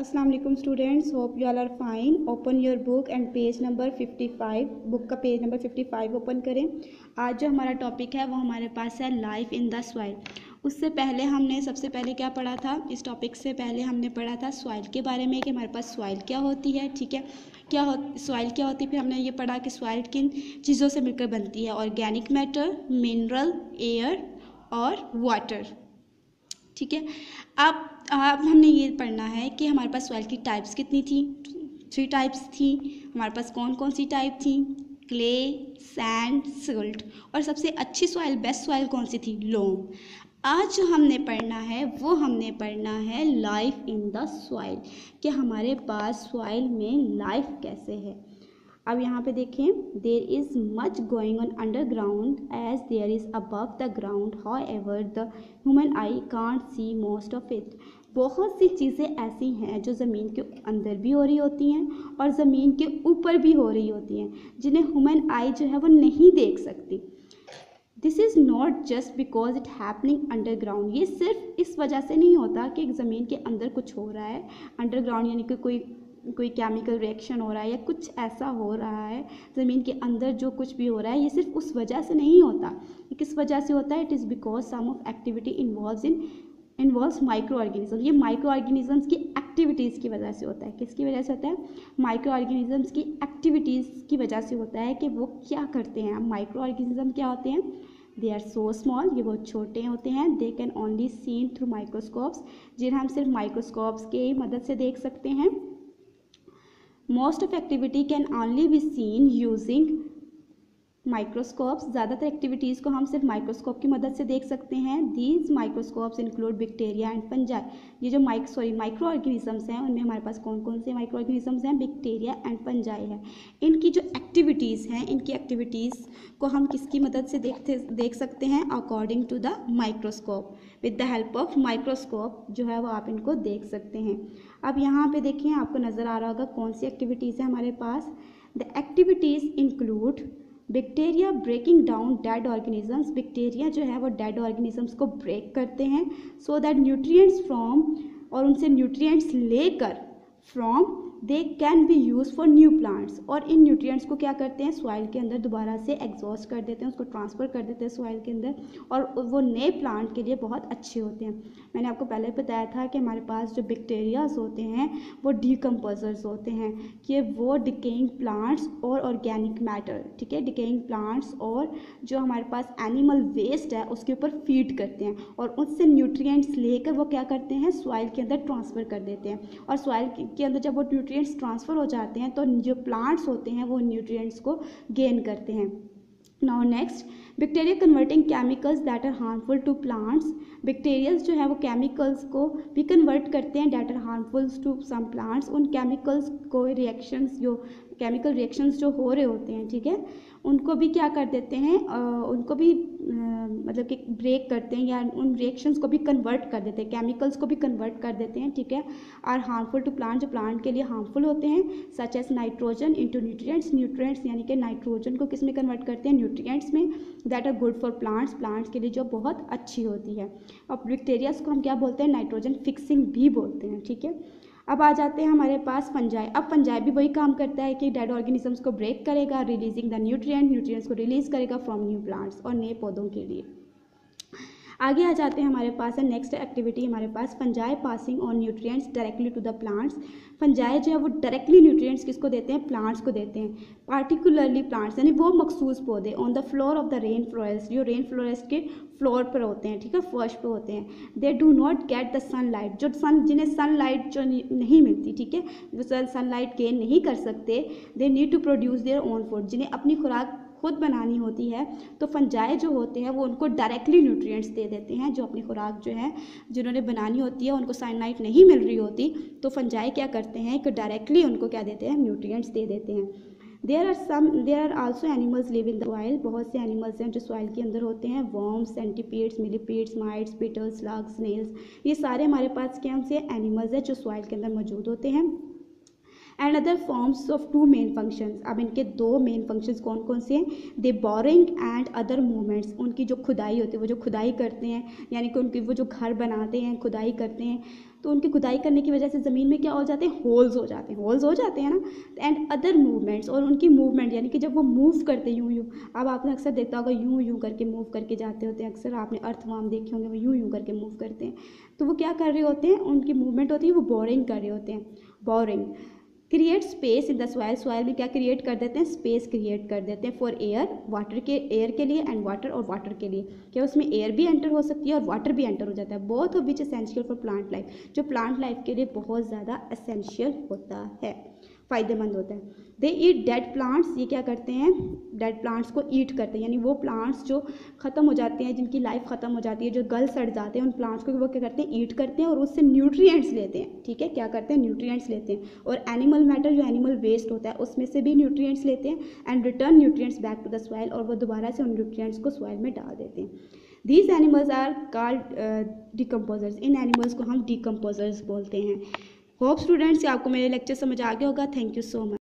अस्सलाम वालेकुम students, hope you all are fine. Open your book and page number 55। Book का page number 55 open करें। आज जो हमारा टॉपिक है वो हमारे पास है लाइफ इन द सॉइल। उससे पहले हमने सबसे पहले क्या पढ़ा था? इस टॉपिक से पहले हमने पढ़ा था सॉइल के बारे में कि हमारे पास सॉइल क्या होती है। ठीक है, सॉइल क्या होती है। फिर हमने ये पढ़ा कि सॉइल किन चीज़ों से मिलकर बनती है। ऑर्गेनिक मैटर, मिनरल, एयर और वाटर। ठीक है, अब हमने ये पढ़ना है कि हमारे पास सॉइल की टाइप्स कितनी थी। 3 टाइप्स थी। हमारे पास कौन कौन सी टाइप थी? Clay, sand, silt. और सबसे अच्छी सॉइल, बेस्ट सॉइल कौन सी थी? लोम। आज जो हमने पढ़ना है वो हमने पढ़ना है लाइफ इन द सॉइल, कि हमारे पास सॉइल में लाइफ कैसे है। अब यहाँ पे देखें, there is much going on underground as there is above the ground, however the human eye can't see most of it. बहुत सी चीज़ें ऐसी हैं जो ज़मीन के अंदर भी हो रही होती हैं और ज़मीन के ऊपर भी हो रही होती हैं, जिन्हें ह्यूमन आई जो है वो नहीं देख सकती। This is not just because it happening underground. ये सिर्फ इस वजह से नहीं होता कि ज़मीन के अंदर कुछ हो रहा है। अंडरग्राउंड यानी कि कोई केमिकल रिएक्शन हो रहा है या कुछ ऐसा हो रहा है ज़मीन के अंदर, जो कुछ भी हो रहा है ये सिर्फ उस वजह से नहीं होता। ये किस वजह से होता है? It is because some of activity involves micro organism. ये माइक्रो ऑर्गेनिजम्स की एक्टिविटीज़ की वजह से होता है। किसकी वजह से होता है? माइक्रो ऑर्गेनिजम्स की एक्टिविटीज़ की वजह से होता है कि वो क्या करते हैं। माइक्रो ऑर्गेनिज्म क्या होते हैं? दे आर सो स्मॉल, ये बहुत छोटे होते हैं। They can only seen through microscopes, जिन्हें हम सिर्फ माइक्रोस्कोप्स की मदद से देख सकते हैं। Most of activity can only be seen using microscopes. ज़्यादातर एक्टिविटीज़ को हम सिर्फ माइक्रोस्कोप की मदद से देख सकते हैं। These microscopes include bacteria and fungi. ये जो माइक्रो ऑर्गेनिजम्स हैं उनमें हमारे पास कौन कौन से माइक्रो ऑर्गेनिजम्स हैं? बैक्टीरिया एंड फंजाई है। इनकी जो एक्टिविटीज़ हैं, इनकी एक्टिविटीज़ को हम किसकी मदद से देख सकते हैं? According to the microscope. With the help of microscope जो है वो आप इनको देख सकते हैं। अब यहाँ पे देखिए, आपको नज़र आ रहा होगा कौन सी एक्टिविटीज़ है हमारे पास। The activities include bacteria breaking down dead organisms. Bacteria जो है वो डेड ऑर्गेनिजम्स को ब्रेक करते हैं सो दैट न्यूट्रिएंट्स फ्रॉम, और उनसे न्यूट्रिएंट्स लेकर from they can be use for new plants. और इन न्यूट्रिएंट्स को क्या करते हैं? सॉइल के अंदर दोबारा से एग्जॉस्ट कर देते हैं, उसको ट्रांसफ़र कर देते हैं सॉइल के अंदर, और वो नए प्लांट के लिए बहुत अच्छे होते हैं। मैंने आपको पहले बताया था कि हमारे पास जो बैक्टीरियाज होते हैं वो डीकम्पोजर्स होते हैं, कि वो डिकेइंग प्लांट्स और ऑर्गेनिक मैटर, ठीक है, डिकेइंग प्लांट्स और जो हमारे पास एनिमल वेस्ट है उसके ऊपर फीड करते हैं, और उससे न्यूट्रिएंट्स लेकर वो क्या करते हैं? सॉइल के अंदर ट्रांसफ़र कर देते हैं। और सॉइल के अंदर जब वो न्यूट्रिएंट्स ट्रांसफ़र हो जाते हैं तो जो प्लांट्स होते हैं वो न्यूट्रिएंट्स को गेन करते हैं। Now next, bacteria converting chemicals that are harmful to plants. Bacterias जो है वो केमिकल्स को भी कन्वर्ट करते हैं that are harmful to some plants. उन केमिकल्स को केमिकल रिएक्शंस जो हो रहे होते हैं, ठीक है, उनको भी क्या कर देते हैं? उनको भी मतलब कि ब्रेक करते हैं, या उन रिएक्शंस को भी कन्वर्ट कर देते हैं, केमिकल्स को भी कन्वर्ट कर देते हैं, ठीक है। आर हार्मफुल टू प्लांट, जो प्लांट के लिए हार्मफुल होते हैं, such as nitrogen into nutrients. Nutrients यानी कि नाइट्रोजन को किस में कन्वर्ट करते हैं? न्यूट्रिएंट्स में, that are good for plants, plants के लिए जो बहुत अच्छी होती है। और बैक्टीरियाज को हम क्या बोलते हैं? नाइट्रोजन फिक्सिंग भी बोलते हैं, ठीक है। अब आ जाते हैं हमारे पास फंजाई। अब फंजाई भी वही काम करता है कि डेड ऑर्गेनिजम्स को ब्रेक करेगा, रिलीजिंग द न्यूट्रिएंट्स को रिलीज करेगा फ्रॉम न्यू प्लांट्स और नए पौधों के लिए। आगे आ जाते हैं हमारे पास है नेक्स्ट एक्टिविटी हमारे पास fungi passing on nutrients directly to the plants. Fungi जो है वो डायरेक्टली न्यूट्रिएंट्स किसको देते हैं? प्लांट्स को देते हैं। पार्टिकुलरली प्लांट्स यानी वो मखसूस पौधे on the floor of the rain forest, जो रेन फॉरेस्ट के फ्लोर पर होते हैं, ठीक है, फर्श पे होते हैं। They do not get the sunlight, जिन्हें सनलाइट जो नहीं मिलती, ठीक है, जो सनलाइट गेन नहीं कर सकते, they need to produce their own food, जिन्हें अपनी खुराक खुद बनानी होती है, तो फंजाई जो होते हैं वो उनको डायरेक्टली न्यूट्रिएंट्स दे देते हैं। जो अपनी खुराक जो है जिन्होंने बनानी होती है, उनको सनलाइट नहीं मिल रही होती, तो फंजाई क्या करते हैं कि डायरेक्टली उनको क्या देते हैं? न्यूट्रिएंट्स दे देते हैं। There are also animals live in the soil. बहुत से एनिमल्स हैं जो सॉइल के अंदर होते हैं। Worms, centipedes, millipedes, mites, beetles, slugs, snails, ये सारे हमारे पास क्या से एनिमल्स हैं जो सॉइल के अंदर मौजूद होते हैं। And other forms of 2 main functions. अब इनके 2 मेन फंक्शंस कौन कौन से हैं? They boring and other movements. उनकी जो खुदाई होती है, वो जो खुदाई करते हैं, यानी कि उनकी वो जो घर बनाते हैं, खुदाई करते हैं, तो उनकी खुदाई करने की वजह से ज़मीन में क्या हो जाते हैं, होल्स हो जाते हैं ना। एंड अदर मूवमेंट्स, और उनकी मूवमेंट यानी कि जब वो मूव करते हैं यूँ, अब आपने अक्सर देखा होगा यूँ करके मूव करके जाते होते हैं, अक्सर आपने अर्थवर्म देखे होंगे वो यूँ करके मूव करते हैं। तो वो क्या कर रहे होते हैं, उनकी मूवमेंट होती है, वो बोरिंग कर रहे होते हैं। Boring create space in the soil में क्या क्रिएट कर देते हैं, स्पेस क्रिएट कर देते हैं फॉर एयर, एयर के लिए एंड वाटर के लिए। क्या उसमें एयर भी एंटर हो सकती है और वाटर भी एंटर हो जाता है, both of which essential for plant life, जो प्लांट लाइफ के लिए बहुत ज़्यादा एसेंशियल होता है, फ़ायदेमंद होता है। दे ईट डेड प्लांट्स, ये क्या करते हैं, डेड प्लांट्स को ईट करते हैं, यानी वो प्लांट्स जो ख़त्म हो जाते हैं, जिनकी लाइफ ख़त्म हो जाती है, जो गल सड़ जाते हैं, उन प्लांट्स को वो क्या करते हैं, ईट करते हैं और उससे न्यूट्रिएंट्स लेते हैं। ठीक है, क्या करते हैं, न्यूट्रिएंट्स लेते हैं। और एनिमल मैटर, जो एनिमल वेस्ट होता है, उसमें से भी न्यूट्रिएंट्स लेते हैं and return nutrients back to the soil, और वो दोबारा से उन न्यूट्रिएंट्स को सॉइल में डाल देते हैं। These animals are called decomposers, इन एनिमल्स को हम डिकम्पोजर्स बोलते हैं। होप स्टूडेंट्स आपको मेरे लेक्चर समझ आ गया होगा। Thank you so much.